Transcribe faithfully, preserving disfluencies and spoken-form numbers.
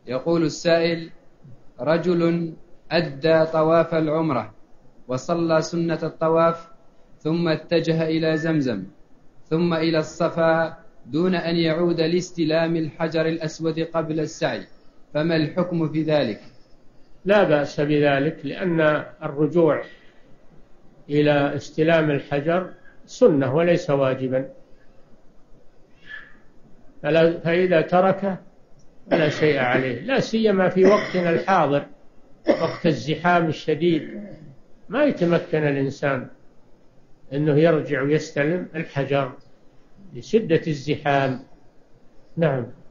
يقول السائل: رجل أدى طواف العمرة وصلى سنة الطواف ثم اتجه إلى زمزم ثم إلى الصفا دون أن يعود لاستلام الحجر الأسود قبل السعي، فما الحكم في ذلك؟ لا بأس بذلك، لأن الرجوع إلى استلام الحجر سنة وليس واجبا، فإذا تركه فلا شيء عليه، لا سيما في وقتنا الحاضر وقت الزحام الشديد، ما يتمكن الإنسان أنه يرجع ويستلم الحجر لشدة الزحام. نعم.